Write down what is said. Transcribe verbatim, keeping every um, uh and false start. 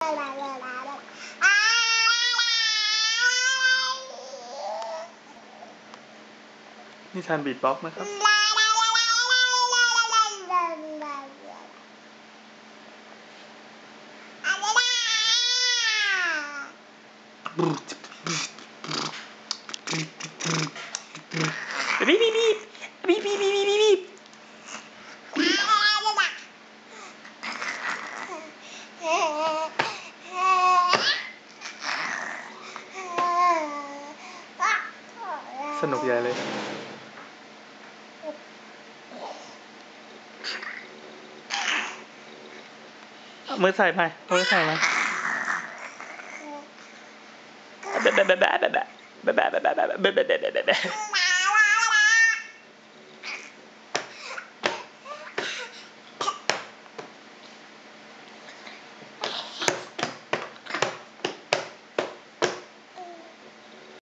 นี่ทานบีทบ็อกซ์นะครับบีบบีบบีบบีบบีบบีบบีบบีบสนุกใหญ่เลยมือใส่ไปมือใส่มาแบบแบบแบบแบบแบบแบบแบบแบบแบบแบบ